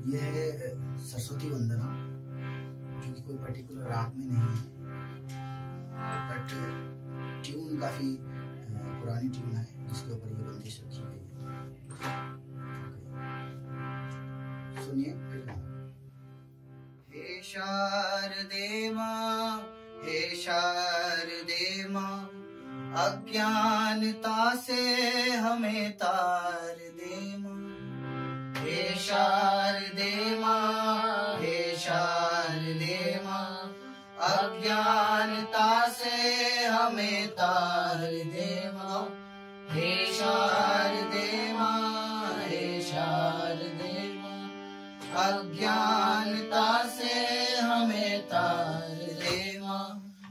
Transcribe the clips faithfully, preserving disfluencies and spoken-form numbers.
ये है सरस्वती वंदना, जो कि कोई पर्टिकुलर राग में नहीं है, बट ट्यून काफी पुरानी ट्यून है जिसके ऊपर ये बंदिश रखी गई है। सुनिए फिर। हे शारदे माँ, हे शारदे माँ, अज्ञानता से हमें तार दे माँ। हे शारदे माँ, हे शारदे माँ, अज्ञानता से हमें तार दे माँ। हे शारदे माँ, हे शारदे माँ, अज्ञानता से हमें तार दे माँ।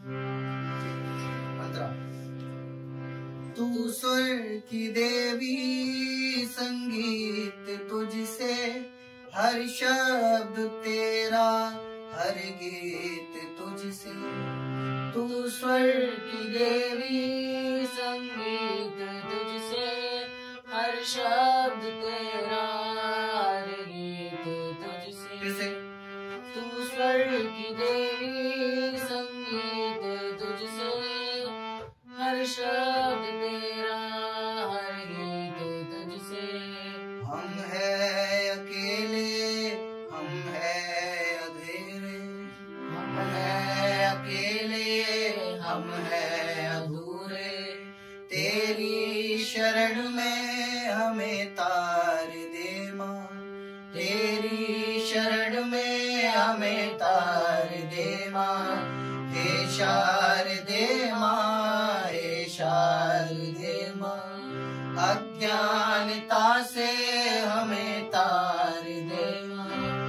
तू स्वर की देवी, संगीत तुझसे, हर शब्द तेरा, हर गीत तुझसे। तू स्वर की देवी, संगीत तुझसे, हर शब्द तेरा, हर गीत तुझसे। तू स्वर की देवी, संगीत तुझसे, हर शब्द तेरा, हर गीत तुझसे। हम है अकेले, हम है अधेरे, हम है अकेले, हम है अधूरे, तेरी शरण में हमें तार दे माँ। तेरी शरण में हमें तार दे माँ। हे शारदे माँ, हे शारदे माँ, अज्ञानता से हमें तार दे माँ।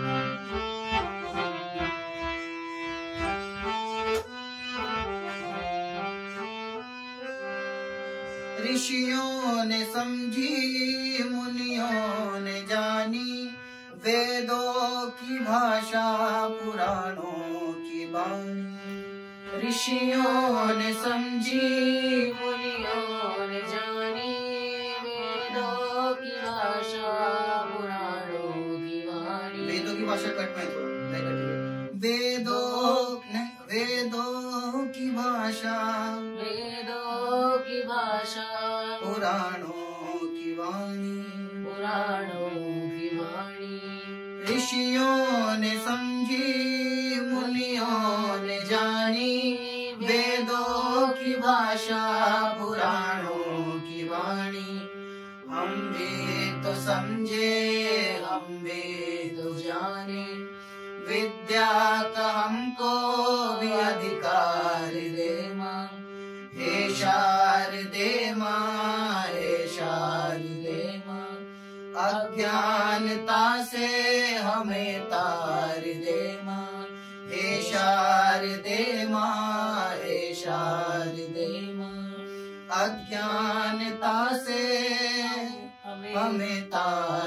ऋषियों ने समझी, मुनियों ने जानी, वेदों की भाषा, पुराणों की बानी। ऋषियों ने समझी, मुनियों ने जानी, वेदों की भाषा, पुराणों की वाणी। वेदों की भाषा कट में थोड़ा वेदों वेदों की भाषा, वेदों की भाषा, पुराणों की वाणी, पुराणों की वाणी। ऋषियों ने समझी, मुनियों ने जानी, वेदों की भाषा, पुराणों की वाणी। हम भी तो समझे, हम भी तो जाने, विद्या का हमको भी अधिकार दे माँ। हे शारदे माँ, हे शारदे माँ, अज्ञानता से हमें तार दे माँ। हे शारदे माँ, हे शारदे माँ, अज्ञानता से हमें तार